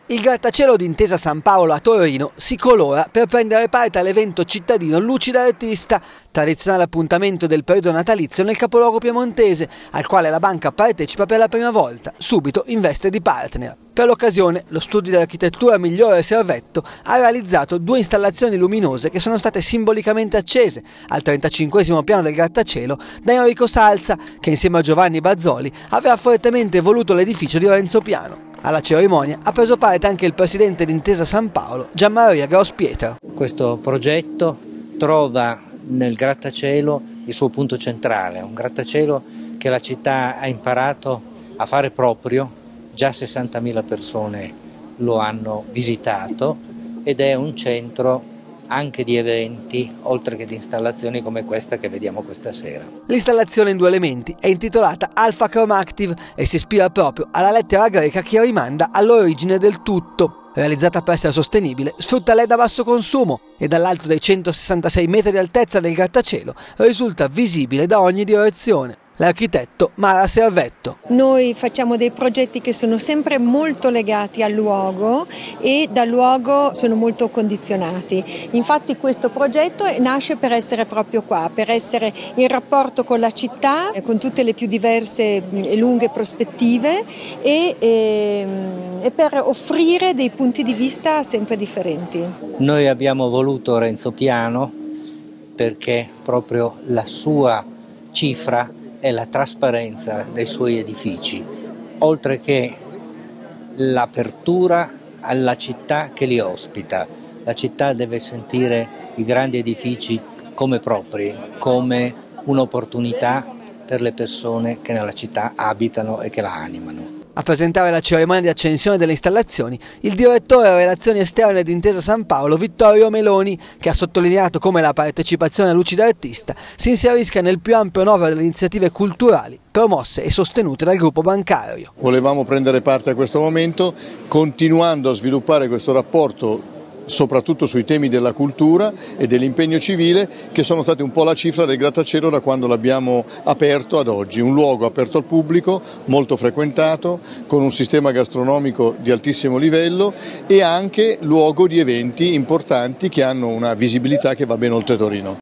Il grattacielo di Intesa San Paolo a Torino si colora per prendere parte all'evento cittadino Luci d'Artista, tradizionale appuntamento del periodo natalizio nel capoluogo piemontese, al quale la banca partecipa per la prima volta, subito in veste di partner. Per l'occasione, lo studio di architettura Migliore Servetto ha realizzato 2 installazioni luminose che sono state simbolicamente accese al 35° piano del grattacielo da Enrico Salza, che insieme a Giovanni Bazzoli aveva fortemente voluto l'edificio di Lorenzo Piano. Alla cerimonia ha preso parte anche il presidente di Intesa San Paolo, Gianmaria Grosspietra. Questo progetto trova nel grattacielo il suo punto centrale, un grattacielo che la città ha imparato a fare proprio, già 60.000 persone lo hanno visitato ed è un centro anche di eventi, oltre che di installazioni come questa che vediamo questa sera. L'installazione in 2 elementi è intitolata Alpha Chromactive e si ispira proprio alla lettera greca che rimanda all'origine del tutto. Realizzata per essere sostenibile, sfrutta LED a basso consumo e dall'alto dei 166 metri di altezza del grattacielo risulta visibile da ogni direzione. L'architetto Mara Servetto. Noi facciamo dei progetti che sono sempre molto legati al luogo e dal luogo sono molto condizionati. Infatti questo progetto nasce per essere proprio qua, per essere in rapporto con la città, con tutte le più diverse e lunghe prospettive e per offrire dei punti di vista sempre differenti. Noi abbiamo voluto Renzo Piano perché proprio la sua cifra è la trasparenza dei suoi edifici, oltre che l'apertura alla città che li ospita. La città deve sentire i grandi edifici come propri, come un'opportunità per le persone che nella città abitano e che la animano. A presentare la cerimonia di accensione delle installazioni, il direttore delle relazioni esterne di Intesa San Paolo, Vittorio Meloni, che ha sottolineato come la partecipazione a Luci d'Artista si inserisca nel più ampio novero delle iniziative culturali promosse e sostenute dal gruppo bancario. Volevamo prendere parte a questo momento, continuando a sviluppare questo rapporto soprattutto sui temi della cultura e dell'impegno civile, che sono stati un po' la cifra del grattacielo da quando l'abbiamo aperto ad oggi. Un luogo aperto al pubblico, molto frequentato, con un sistema gastronomico di altissimo livello e anche luogo di eventi importanti che hanno una visibilità che va ben oltre Torino.